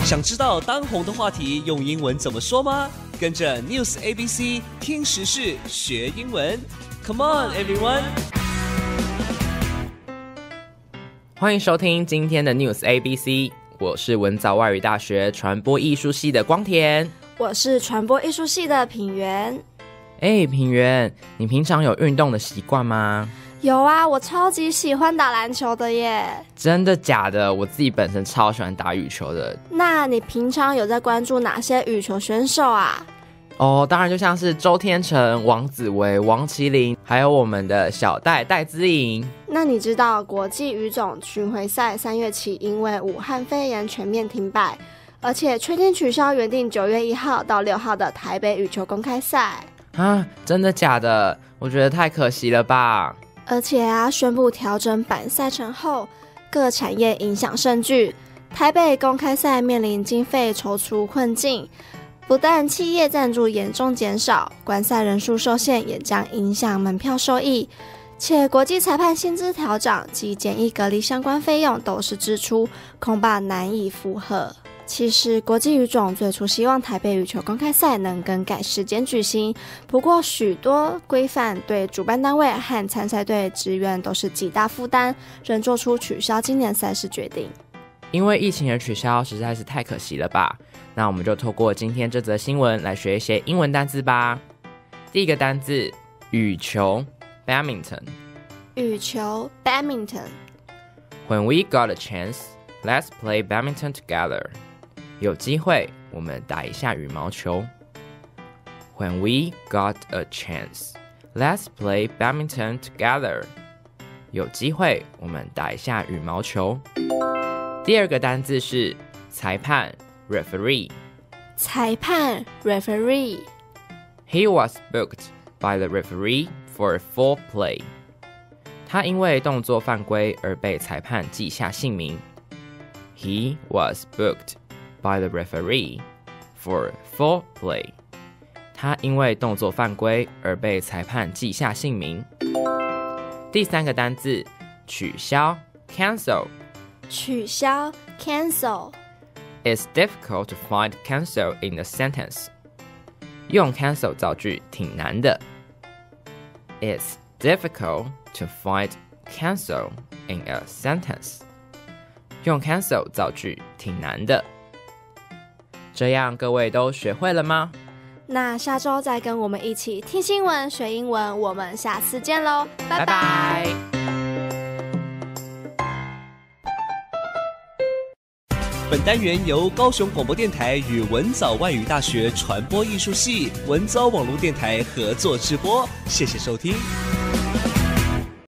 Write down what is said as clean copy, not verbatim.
想知道当红的话题用英文怎么说吗？跟着 News ABC 听时事学英文 Come on everyone。 欢迎收听今天的 News ABC， 我是文藻外语大学传播艺术系的光田。 我是传播艺术系的品源。 品源，你平常有运动的习惯吗？ 有啊，我超级喜欢打篮球的耶。 真的假的？我自己本身超喜欢打羽球的。 那你平常有在关注哪些羽球选手啊？ 当然就像是周天成、王子维、王麒麟，还有我们的小戴戴资颖。 那你知道国际羽总巡回赛3月起因为武汉肺炎全面停摆，而且确定取消原定9月1号到6号的台北羽球公开赛啊？真的假的？我觉得太可惜了吧。 而且宣布调整版赛程后，各产业影响甚巨，台北公开赛面临经费筹出困境，不但企业赞助严重减少，观赛人数受限也将影响门票收益，且国际裁判薪资调整及检疫隔离相关费用都是支出，恐怕难以负荷。其实国际羽总最初希望台北羽球公开赛能更改时间举行，不过许多规范对主办单位和参赛队职员都是极大负担，仍做出取消今年赛事决定。 因为疫情而取消实在是太可惜了吧。那我们就透过今天这则新闻来学一些英文单字吧。第一个单字，羽球 badminton。 羽球 badminton。 When we got a chance, let's play badminton together. 有机会我们打一下羽毛球。 When we got a chance, let's play badminton together. 有機會我們打一下羽毛球。第二個單字是裁判 referee。 裁判 referee。 He was booked by the referee for a foul play. 他因為動作犯規而被裁判記下姓名。 He was booked by the referee for foul play. 他因為動作犯規而被裁判記下姓名。第三個單字，取消 cancel。 取消 cancel。 It's difficult to find cancel in a sentence. 用 cancel 造句挺難的。It's difficult to find cancel in a sentence. 用 cancel 造句挺難的。这样各位都学会了吗？ 那下周再跟我们一起听新闻学英文，我们下次见咯，拜拜。 本单元由高雄广播电台与文藻外语大学传播艺术系、文藻网络电台合作直播，谢谢收听。